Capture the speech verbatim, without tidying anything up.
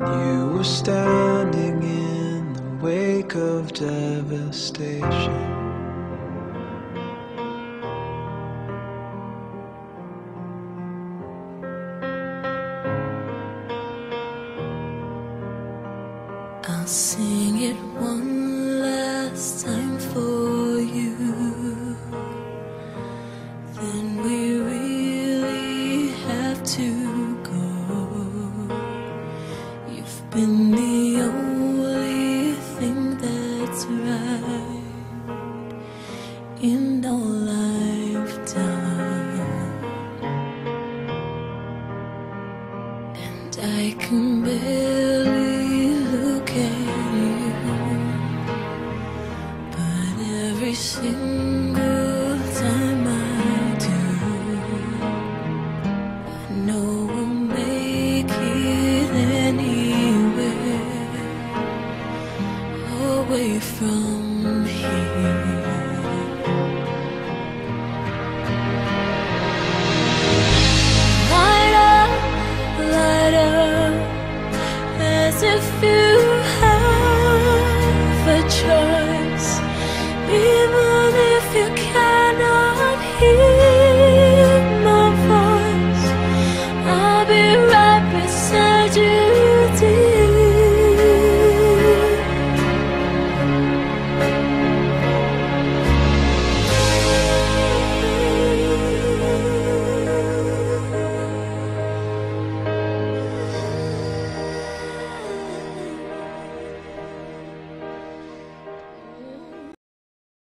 You were standing in the wake of devastation. I'll sing it one last time for you. Then we really have to go. You've been the only thing that's right in all I've done, and I can barely look at you, but every single time I do, I know we'll make it anywhere away from here. Light up, light up, as if you